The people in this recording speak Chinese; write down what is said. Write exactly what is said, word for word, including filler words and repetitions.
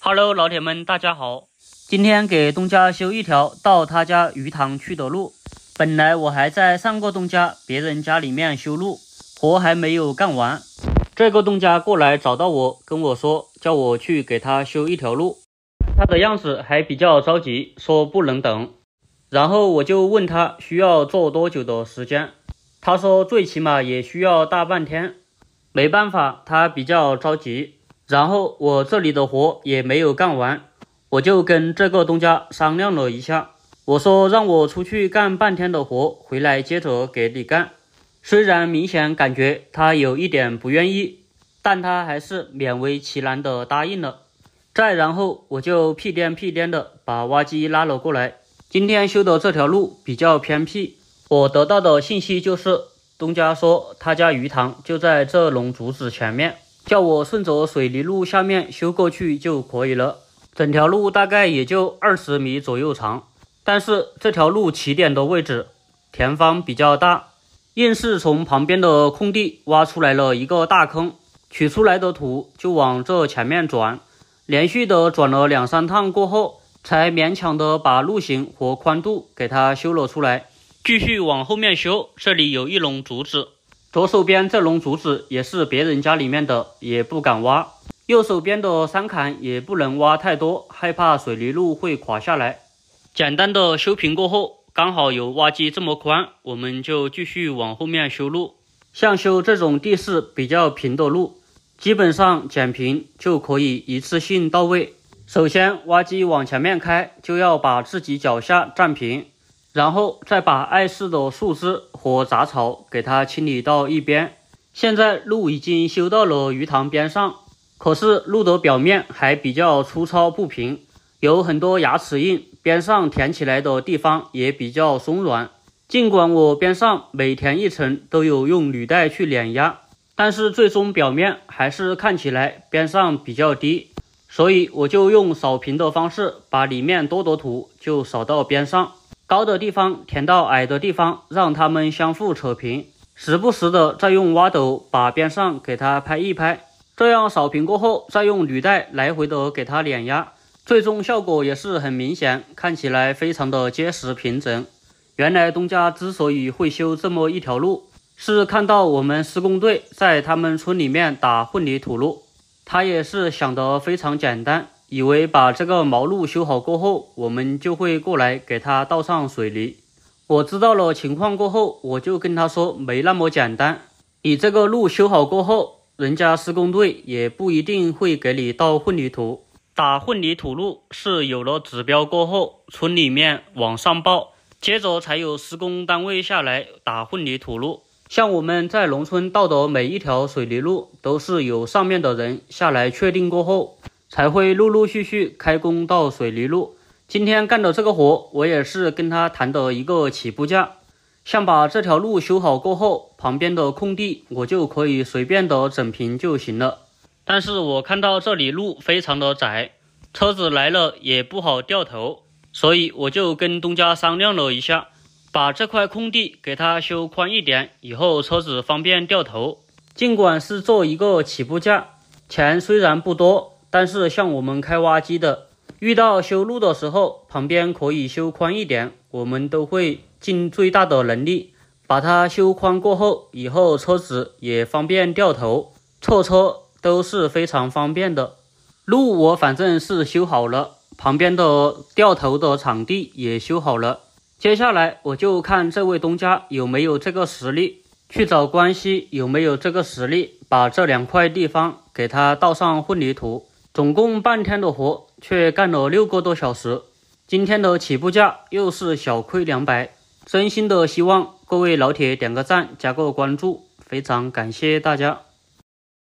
Hello， 老铁们，大家好！今天给东家修一条到他家鱼塘去的路。本来我还在上个东家别人家里面修路，活还没有干完。这个东家过来找到我，跟我说叫我去给他修一条路。他的样子还比较着急，说不能等。然后我就问他需要做多久的时间，他说最起码也需要大半天。没办法，他比较着急。然后我这里的活也没有干完，我就跟这个东家商量了一下，我说让我出去干半天的活，回来接着给你干。虽然明显感觉他有一点不愿意，但他还是勉为其难的答应了。再然后我就屁颠屁颠的把挖机拉了过来。今天修的这条路比较偏僻，我得到的信息就是东家说他家鱼塘就在这垄竹子前面，叫我顺着水泥路下面修过去就可以了。整条路大概也就二十米左右长，但是这条路起点的位置田方比较大，硬是从旁边的空地挖出来了一个大坑，取出来的土就往这前面转，连续的转了两三趟过后，才勉强的把路型和宽度给它修了出来。继续往后面修，这里有一垄竹子，左手边这垄竹子也是别人家里面的，也不敢挖。右手边的山坎也不能挖太多，害怕水泥路会垮下来。简单的修平过后，刚好有挖机这么宽，我们就继续往后面修路。像修这种地势比较平的路，基本上剪平就可以一次性到位。首先挖机往前面开，就要把自己脚下站平，然后再把碍事的树枝和杂草给它清理到一边。现在路已经修到了鱼塘边上，可是路的表面还比较粗糙不平，有很多牙齿印，边上填起来的地方也比较松软。尽管我边上每填一层都有用履带去碾压，但是最终表面还是看起来边上比较低，所以我就用扫平的方式，把里面多的土就扫到边上，高的地方填到矮的地方，让它们相互扯平，时不时的再用挖斗把边上给它拍一拍。这样扫平过后，再用履带来回的给它碾压，最终效果也是很明显，看起来非常的结实平整。原来东家之所以会修这么一条路，是看到我们施工队在他们村里面打混凝土路，他也是想得非常简单，以为把这个毛路修好过后，我们就会过来给他倒上水泥。我知道了情况过后，我就跟他说没那么简单，你这个路修好过后，人家施工队也不一定会给你倒混凝土。打混凝土路是有了指标过后，村里面往上报，接着才有施工单位下来打混凝土路。像我们在农村倒的每一条水泥路，都是有上面的人下来确定过后，才会陆陆续续开工倒水泥路。今天干的这个活，我也是跟他谈的一个起步价。像把这条路修好过后，旁边的空地我就可以随便的整平就行了。但是我看到这里路非常的窄，车子来了也不好掉头，所以我就跟东家商量了一下，把这块空地给它修宽一点，以后车子方便掉头。尽管是做一个起步价，钱虽然不多，但是像我们开挖机的，遇到修路的时候，旁边可以修宽一点，我们都会尽最大的能力把它修宽过后，以后车子也方便掉头，错车都是非常方便的。路我反正是修好了，旁边的掉头的场地也修好了，接下来我就看这位东家有没有这个实力，去找关系有没有这个实力，把这两块地方给它倒上混凝土。总共半天的活，却干了六个多小时。今天的起步价又是小亏两百，真心的希望各位老铁点个赞，加个关注，非常感谢大家。